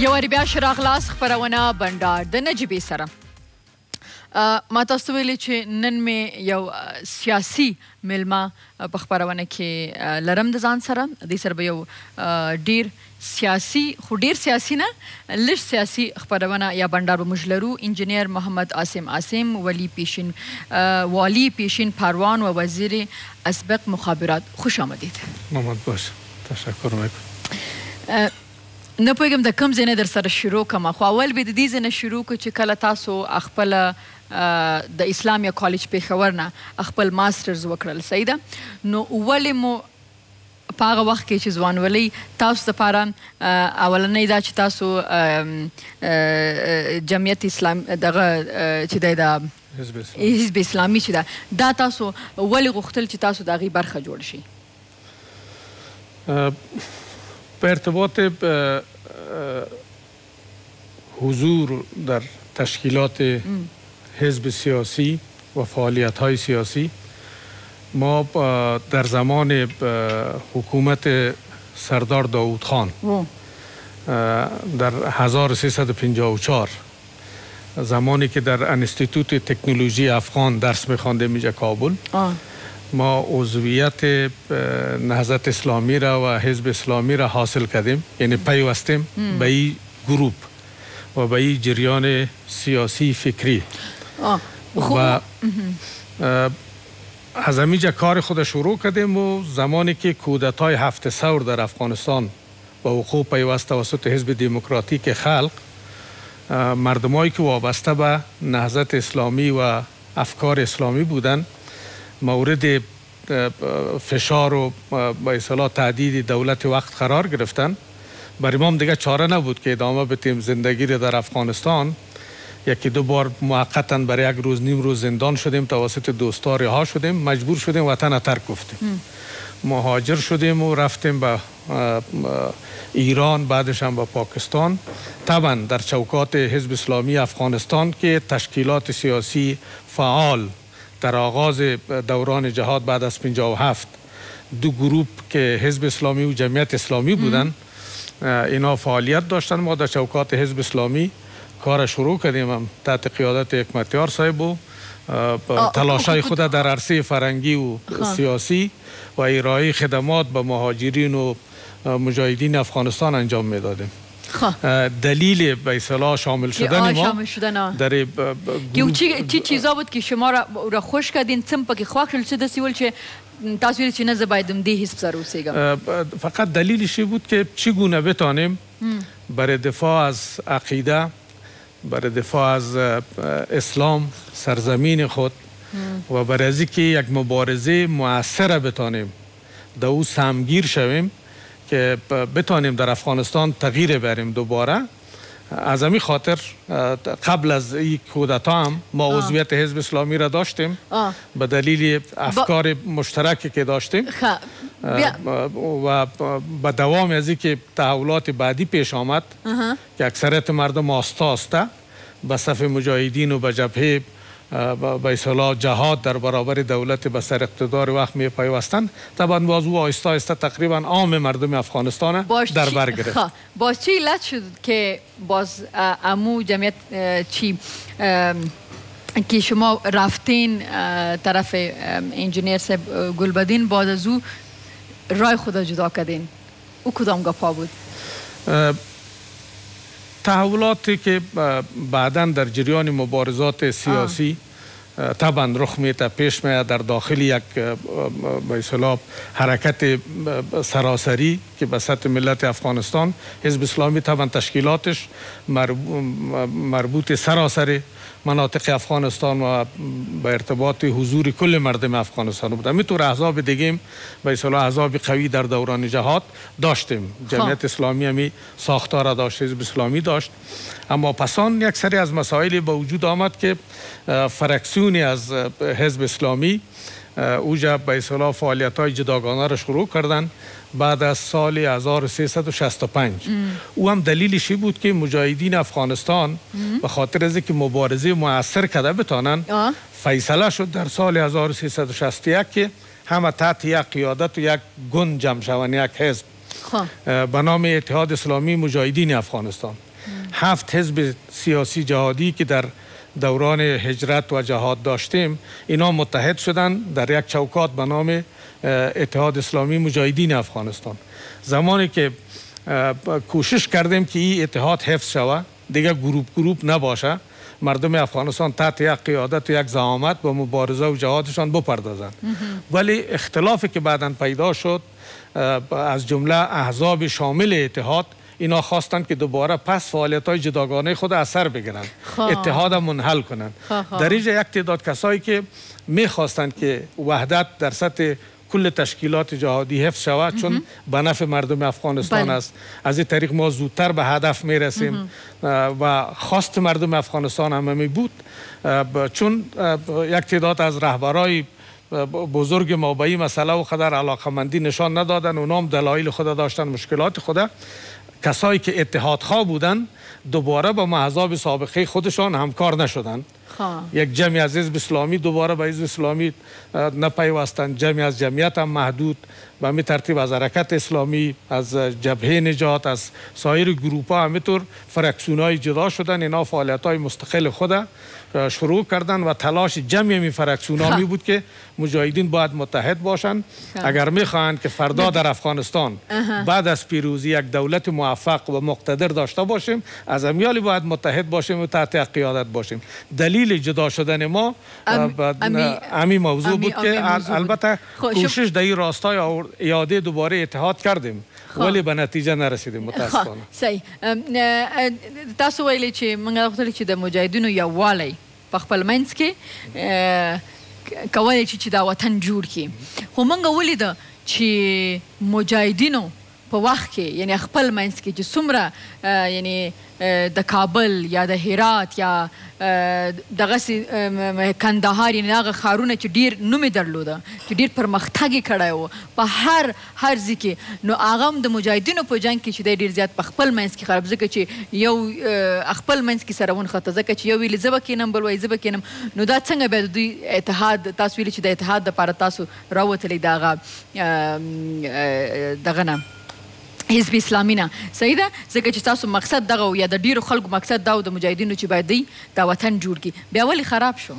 یوارې بیا شراغلاس خپرونه بنډار د نجیبې سره. ما تاسو ته ویلي چې نن مې یو سیاسي میلمه په خپرونه کې لرم د ځان سره. دې سره به یو ډېر سیاسي خو ډېر سیاسي نه لږ سیاسي خپرونه یا بنډار به موږ لرو. انجینیر محمد عاصم والی پیشین پروان و وزیر اسبق مخابرات، خوش آمدید. محمد باش، تشکر میکنم. نه پوهېږم د کوم ځای نه در سره شروع کړم، خو اول به د دې ځای نه شروع کړو چې کله تاسو خپله د اسلامیه کالج پېښور نه خپل ماسټرز وکړل، صحیح ده؟ نو ولې مو په هغه وخت کې چې ځوانولۍ تاسو دپاره اولنۍ دا چې تاسو جمعیت اسلام دغه چې دی د حزب اسلامي چې ده دا تاسو ولې غوښتل چې تاسو د هغې برخه جوړ شئ؟ به ارتباط حضور در تشکیلات حزب سیاسی و فعالیت‌های سیاسی ما در زمان حکومت سردار داوود خان در 1354 زمانی که در انستیتوت تکنولوژی افغان درس می‌خواندیم اینجا کابل، ما عضویت نهضت اسلامی را و حزب اسلامی را حاصل کردیم، یعنی پیوستیم به این گروپ و به این جریان سیاسی فکری و از همینجا کار خود شروع کردیم. و زمانی که کودتای 7 ثور در افغانستان و وقوع پیوست توسط حزب دموکراتیک خلق، مردمایی که وابسته به نهضت اسلامی و افکار اسلامی بودند مورد فشار و به اصطلاح تهدید دولت وقت قرار گرفتن. برای ما دیگه چاره نبود که ادامه بدیم زندگی را در افغانستان. یکی دو بار موقتا برای یک روز نیم روز زندان شدیم، توسط دوستا رها شدیم، مجبور شدیم وطن ترک گفتیم، مهاجر شدیم و رفتیم به ایران، بعدش هم به پاکستان. طبعا در چوکات حزب اسلامی افغانستان که تشکیلات سیاسی فعال در آغاز دوران جهاد بعد از 57 دو گروپ که حزب اسلامی و جمعیت اسلامی بودن اینا فعالیت داشتن. ما در چوکات حزب اسلامی کار شروع کردیم هم تحت قیادت حکمتیار صاحب و تلاشای خود در عرصه فرهنگی و سیاسی و ارائه خدمات به مهاجرین و مجاهدین افغانستان انجام میدادیم. دلیل به اصطلاح شامل شدن ما در چی چیزا بود که شما را خوش کردین؟ څه پکې خوښ شول چې داسې ول چې تاسو ویل چې نه زه باید دې حزب سره اوسېږم؟ فقط دلیلش بود که چگونه بتانیم برای دفاع از عقیده، برای دفاع از اسلام سرزمین خود و برای از اینکه یک مبارزه مؤثر بتانیم در او سهمگیر شویم که بتانیم در افغانستان تغییر بریم دوباره. از همین خاطر قبل از این کودتا هم ما عضویت حزب اسلامی را داشتیم به دلیل افکار مشترکی که داشتیم و به دوام از اینکه تحولات بعدی پیش آمد که اکثریت مردم آسته به صف مجاهدین و به جبهه به اصطلاح جهاد در برابر دولت به سر اقتدار وقت می پیوستند، طبعا باز او آهسته آهسته تقریبا عام مردم افغانستان در بر گرفت. باز چی علت شد که باز امو جمعیت چی که شما رفتین طرف انجینیر صاحب گلبدین، بعد از او رای خدا جدا کردین؟ او کدام گپا بود؟ تحولاتی که بعداً در جریان مبارزات سیاسی طبعا رخ میده، پیش میاد در داخل یک به اصطلاح حرکت سراسری که به سطح ملت افغانستان حزب اسلامی طبعا تشکیلاتش مربوط سراسری مناطق افغانستان و به ارتباط حضور کل مردم افغانستان بود. همینطور احزاب دیگه به اصطلاح احزاب قوی در دوران جهاد داشتیم. جمعیت اسلامی همی ساختار داشت، حزب اسلامی داشت. اما پسان یک سری از مسائلی به وجود آمد که فرکسیونی از حزب اسلامی اوجا به اصطلاح فعالیت‌های جداگانه را شروع کردن بعد از سال 1365. او هم دلیلش بود که مجاهدین افغانستان به خاطر از اینکه مبارزه مؤثر کرده بتانن فیصله شد در سال 1361 که همه تحت یک قیادت و یک گند جمع شوند، یک حزب به نام اتحاد اسلامی مجاهدین افغانستان. 7 حزب سیاسی جهادی که در دوران هجرت و جهاد داشتیم اینا متحد شدن در یک چوکات به نام اتحاد اسلامی مجاهدین افغانستان. زمانی که کوشش کردیم که این اتحاد حفظ شود، دیگه گروپ نباشه، مردم افغانستان تحت یک قیادت و یک زعامت با مبارزه و جهادشان بپردازند. ولی اختلافی که بعداً پیدا شد از جمله احزاب شامل اتحاد، اینا خواستند که دوباره پس فعالیت‌های جداگانه خود اثر بگیرند، اتحاد منحل کنند. در اینجا یک تعداد کسایی که می‌خواستند که وحدت در سطح کل تشکیلات جهادی حفظ شود، چون به نفع مردم افغانستان است، از این طریق ما زودتر به هدف میرسیم و خواست مردم افغانستان هم بود، چون یک تعداد از رهبرای بزرگ ما به این مسئله و قدر علاقمندی نشان ندادن، اونا هم دلایل خود داشتن، مشکلات خود. کسایی که اتحادخواه بودن دوباره با احزاب سابقه خودشان همکار نشدن. یک جمعی از حزب اسلامی دوباره به حزب اسلامی نپیوستند، جمعی از جمعیت هم محدود، به همین ترتیب از حرکت اسلامی، از جبهه نجات، از سایر گروپ ها همینطور فرکسیون های جدا شدن. اینا فعالیت های مستقل خود شروع کردن و تلاش جمعی می فرکسیون ها می بود که مجاهدین باید متحد باشند اگر می خواهند که فردا در افغانستان بعد از پیروزی یک دولت موفق و مقتدر داشته باشیم، از امیالی باید متحد باشیم و تحت قیادت باشیم. دلیل جدا شدن ما امی موضوع بود که البته کوشش در این راستای اعاده دوباره اتحاد کردیم ولی به نتیجه نرسیدیم متاسفانه. صحیح. تاسو ویلي چې موږ غوښتل چې د مجاهدینو یووالی په خپل منځ کې کولی چې دا وطن جوړ کړي، خو موږ ولیده چې مجاهدینو په وخت کې یعنی خپل منځ کې چې څومره یعنی د کابل یا د هرات یا دغه کندهار یعنی هغه ښارونه چې ډېر نوم یې درلوده، چې ډېر پرمختګ یې کړی و په هر ځای کې، نو هغه هم د مجاهدینو په جنګ کې چې دی ډېر زیات په خپل منځ کې خراب، ځکه چې یو خپل منځ کې سره ونښته، ځکه چې یو ویلي زه به کښېنم بل وایي زه به کښېنم، نو دا څنګه بیا د دوی اتحاد، تاسو ویلي چې د اتحاد دپاره تاسو راوتلی د هغه دغه نه حزب اسلامي نه، صحیح ده؟ ځکه چې تاسو مقصد دغه و یا د ډېرو خلکو مقصد دا و د مجاهدینو چې باید دوی دا وطن جوړ کړي، بیا ولې خراب شو؟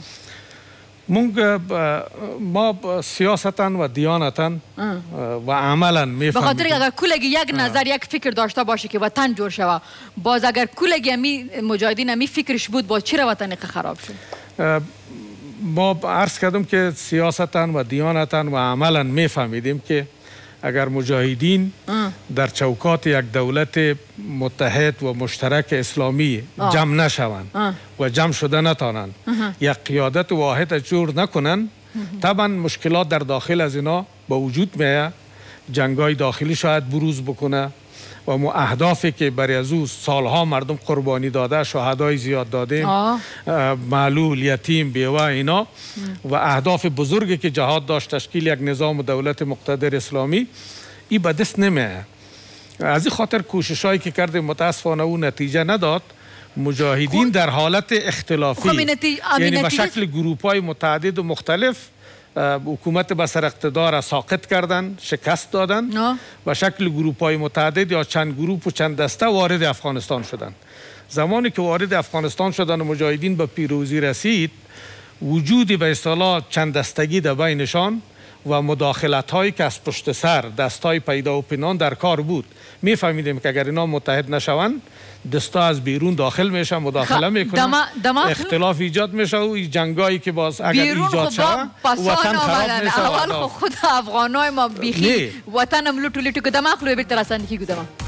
ما سیاستا و دیانتا و عملا میفهمیم، به خاطر اگر کلگی یک نظر یک فکر داشته باشه که وطن جور شود، باز اگر کلگی همی مجاهدین همی فکرش بود، باز چرا وطن خراب شد؟ ما عرض کردم که سیاستا و دیانتا و عملا میفهمیدیم که اگر مجاهدین در چوکات یک دولت متحد و مشترک اسلامی جمع نشوند و جمع شده نتانند، یک قیادت واحد جور نکنند، طبعا مشکلات در داخل از اینا با وجود میاد، جنگای داخلی شاید بروز بکنه و اهدافی که برای از او سالها مردم قربانی داده، شهدای زیاد دادیم، معلول، یتیم، بیوه اینا و اهداف بزرگی که جهاد داشت، تشکیل یک نظام و دولت مقتدر اسلامی، این به دست نمیاد. از این خاطر کوششایی که کردیم متاسفانه او نتیجه نداد. مجاهدین در حالت اختلافی یعنی به شکل گروپ‌های متعدد و مختلف حکومت به سر اقتدار ساقط کردن، شکست دادن و شکل گروپ‌های متعدد یا چند گروپ و چند دسته وارد افغانستان شدن. زمانی که وارد افغانستان شدن و مجاهدین به پیروزی رسید، وجودی به اصطلاح چند دستگی در بینشان و مداخلت هایی که از پشت سر دستای پیدا و پنهان در کار بود. میفهمیدیم که اگر اینا متحد نشوند، دستا از بیرون داخل میشن، مداخله میکنن، اختلاف ایجاد میشه و جنگایی که باز اگر ایجاد شود وطن خراب میشه. اول خود افغانای ما بیخی وطنم لوټو لټو که دماغ لوی بیرته راسندگی کدما